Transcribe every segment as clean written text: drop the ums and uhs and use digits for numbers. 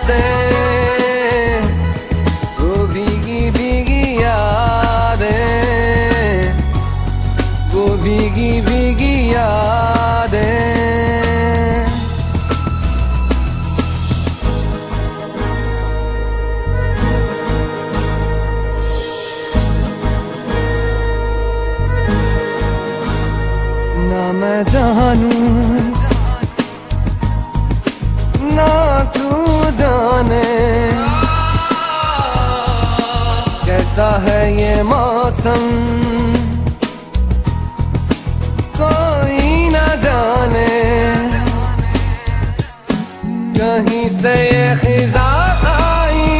बातें, वो भीगी भीगी यादें, वो भीगी भीगी यादें। ना मैं जानूं ना तू जाने कैसा है ये मौसम, कोई ना जाने कहीं से ये खिज़ा आई,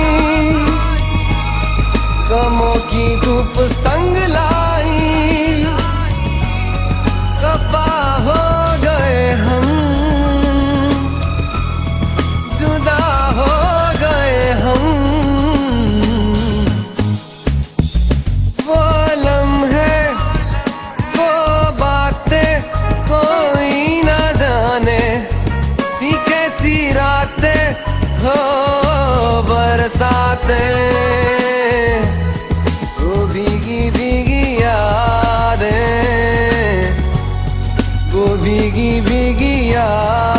गमों की धूप संग लाई, खफा हो गए हम, जुदा हो गए हम। वो लम्हे वो बातें कोई ना जाने, थी कैसी रातें हो बरसातें, वो भीगी भीगी यादें, वो भीगी भीगी यादें।